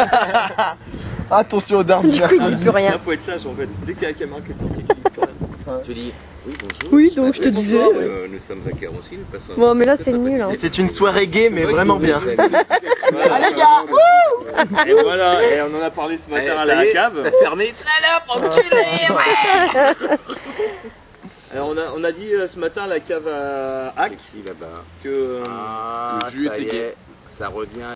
Attention aux dards. Du coup, il dit plus rien. Là, faut être sage en fait. Dès qu'il y a la caméra qui est sortie, tu dis plus rien. Tu dis oui, bonjour. Oui, donc je te disais. Nous sommes à Caroncy, nous passons. Bon, mais là, c'est nul. Hein. C'est une soirée gay, mais vraiment bien. Allez les gars. Et voilà, et on en a parlé ce matin à la cave. T'as fermé, salope, enculé, ouais. Alors on a dit ce matin à la cave à Hack là-bas que ça y est, ça revient.